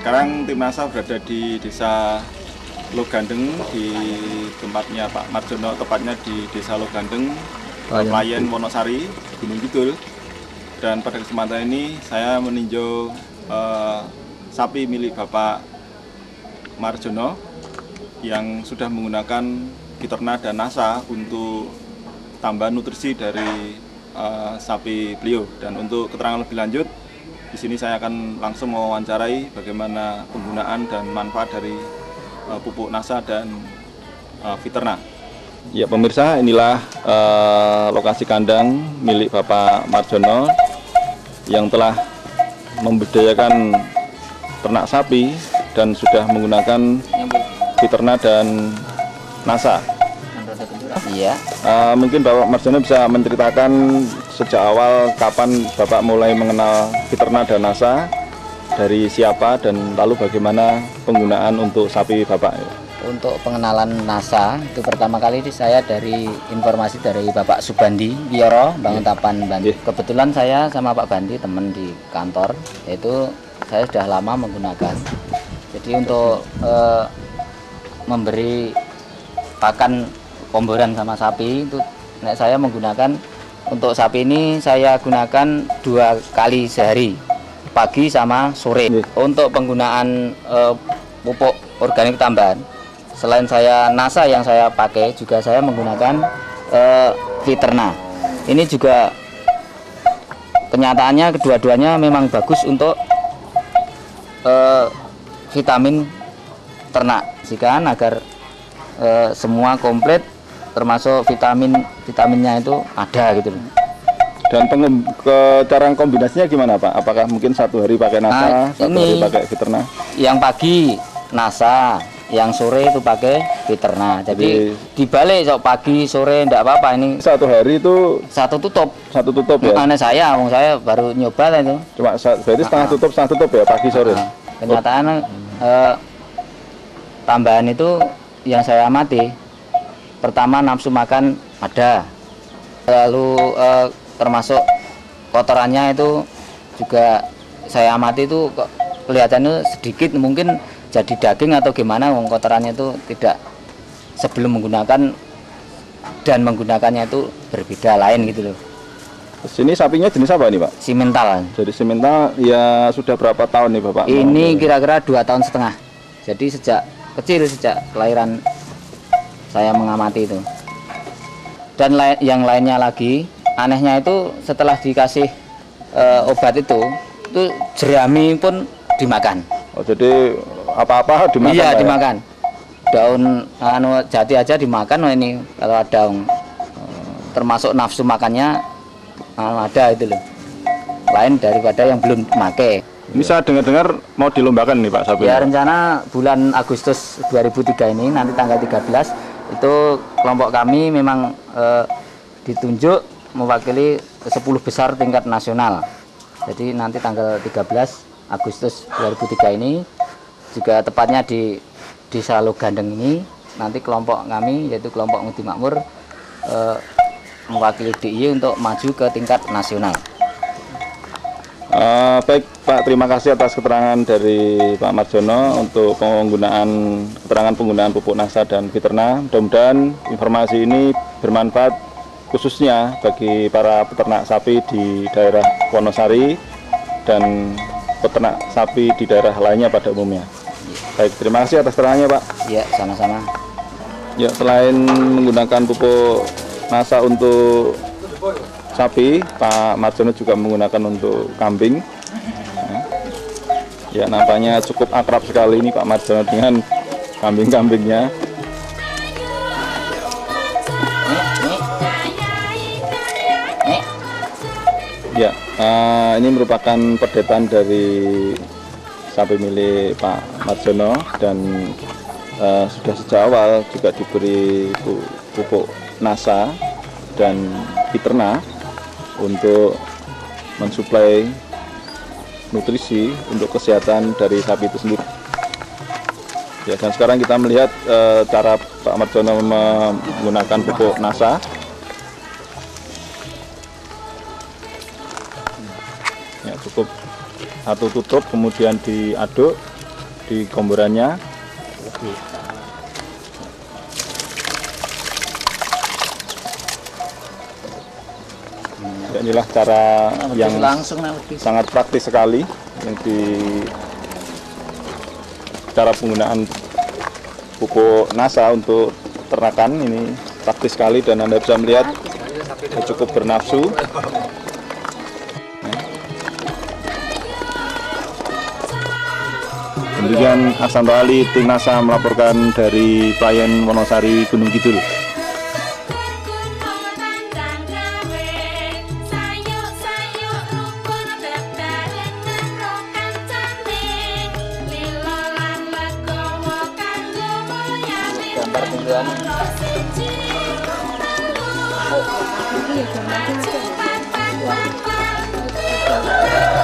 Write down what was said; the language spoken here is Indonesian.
Sekarang tim NASA berada di Desa Logandeng, di tempatnya Pak Marjono, tepatnya di Desa Logandeng, Layan Wonosari, Gunung Kidul. Dan pada kesempatan ini saya meninjau sapi milik Bapak Marjono yang sudah menggunakan Fiterna dan NASA untuk tambahan nutrisi dari sapi beliau. Dan untuk keterangan lebih lanjut, di sini saya akan langsung mewawancarai bagaimana penggunaan dan manfaat dari pupuk NASA dan Fiterna. Ya pemirsa, inilah lokasi kandang milik Bapak Marjono yang telah membudidayakan ternak sapi dan sudah menggunakan Fiterna dan NASA. Iya. Mungkin Bapak Marjono bisa menceritakan sejak awal kapan Bapak mulai mengenal Fiterna dan NASA, dari siapa, dan lalu bagaimana penggunaan untuk sapi Bapak? Untuk pengenalan NASA itu pertama kali saya dari informasi dari Bapak Subandi Wiyoro, Banguntapan, Bandi. Kebetulan saya sama Pak Bandi teman di kantor, yaitu saya sudah lama menggunakan. Jadi untuk memberi pakan komboran sama sapi itu saya menggunakan, untuk sapi ini saya gunakan 2 kali sehari, pagi sama sore. Untuk penggunaan pupuk organik tambahan, selain saya NASA yang saya pakai, juga saya menggunakan Fiterna. Ini juga kenyataannya kedua-duanya memang bagus untuk vitamin ternak, sikan agar semua komplit, termasuk vitaminnya itu ada gitu. Dan cara kombinasinya gimana Pak? Apakah mungkin satu hari pakai NASA, satu hari pakai Fiterna? Yang pagi NASA, yang sore itu pakai Fiterna. Jadi dibalik, sok pagi sore enggak apa-apa. Ini satu hari itu satu tutup ya. Aneh saya baru nyoba itu. Cuma berarti setengah tutup ya, pagi sore. Kenyataan tambahan itu yang saya amati, pertama nafsu makan ada, lalu termasuk kotorannya itu juga saya amati itu kok kelihatannya sedikit, mungkin jadi daging atau gimana, kotorannya itu tidak, sebelum menggunakan dan menggunakannya itu berbeda lain gitu loh. Sini sapinya jenis apa nih Pak? Simental. Jadi simental ya sudah berapa tahun nih Bapak? Ini kira-kira 2,5 tahun. Jadi sejak kecil, sejak kelahiran saya mengamati itu. Dan yang lainnya lagi, anehnya itu setelah dikasih obat itu jerami pun dimakan. Oh, jadi apa-apa dimakan? Iya, dimakan. Daun jati aja dimakan. Oh, ini kalau ada termasuk nafsu makannya ada itu loh. Lain daripada yang belum pakai. Ini saya dengar-dengar mau dilombakan nih Pak sapi. Ya, rencana bulan Agustus 2003 ini, nanti tanggal 13 itu kelompok kami memang ditunjuk mewakili 10 besar tingkat nasional. Jadi nanti tanggal 13 Agustus 2003 ini, juga tepatnya di Desa Logandeng ini, nanti kelompok kami yaitu kelompok Ngudi Makmur mewakili DIY untuk maju ke tingkat nasional. Baik Pak, terima kasih atas keterangan dari Pak Marjono untuk keterangan penggunaan pupuk NASA dan Fiterna. Mudah-mudahan informasi ini bermanfaat khususnya bagi para peternak sapi di daerah Wonosari dan peternak sapi di daerah lainnya pada umumnya. Baik, terima kasih atas keterangannya Pak. Ya, sama-sama. Ya, selain menggunakan pupuk NASA untuk sapi, Pak Marjono juga menggunakan untuk kambing. Ya, nampaknya cukup akrab sekali ini Pak Marjono dengan kambing-kambingnya. Ya, ini merupakan perdetan dari sapi milik Pak Marjono dan sudah sejak awal juga diberi pupuk NASA dan Fiterna untuk mensuplai nutrisi untuk kesehatan dari sapi itu sendiri. Ya, dan sekarang kita melihat cara Pak Marjono menggunakan pupuk NASA. Ya, cukup satu tutup kemudian diaduk di komborannya. Inilah cara yang sangat praktis sekali yang cara penggunaan pupuk NASA untuk ternakan ini praktis sekali, dan Anda bisa melihat cukup bernafsu. Demikian Aksanto Ali, tim NASA melaporkan dari Playen Wonosari, Gunung Kidul. Gambar tunjukan. Iya, gambar tunjukan.